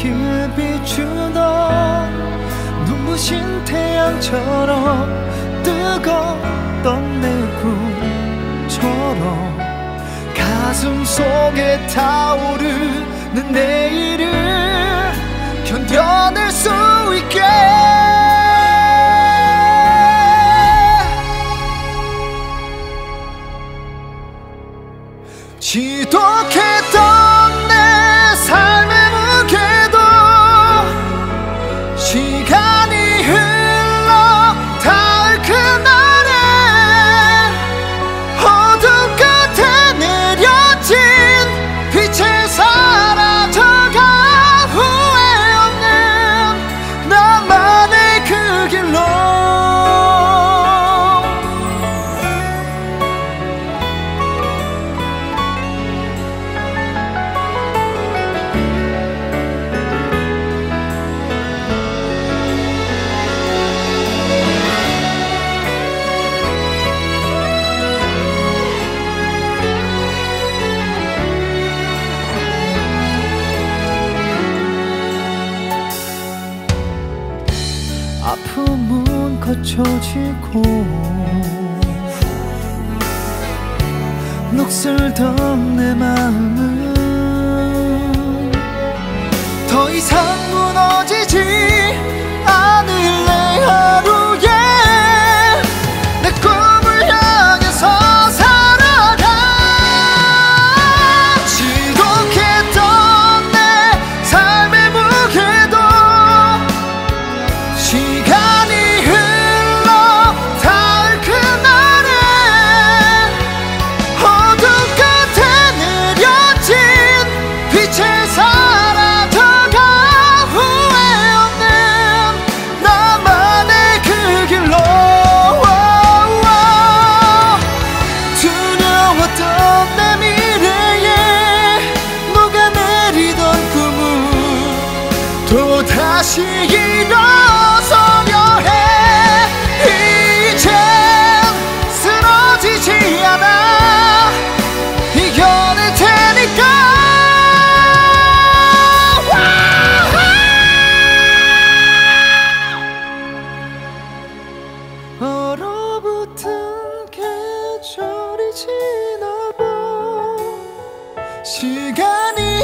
길 비추던 눈부신 태양처럼 뜨거웠던 내 꿈처럼 가슴 속에 타오르는 내일을 견뎌낼 수 있게 지독했던 내 삶의 무게도 시간이 흘러 닿을 그날엔 어둠 끝에 내려진 빛에 사라져가 후회 없는 나만의 그 길로 아픔은 거쳐지고 녹슬던 내 마음은 더 이상 무너지지 않을래 하루에 내 꿈을 향해서 살아가 지독했던 내 삶의 무게도 시간이 흘러 닿을 그날엔 어둠 끝에 내려진 빛에 사라져가 후회 없는 나만의 그 길로 두려웠던 내 미래에 녹아내리던 꿈은 또다시 일어서려 해 이젠 쓰러지지 않아 이겨낼 테니까 얼어붙은 계절이 지나고 시간이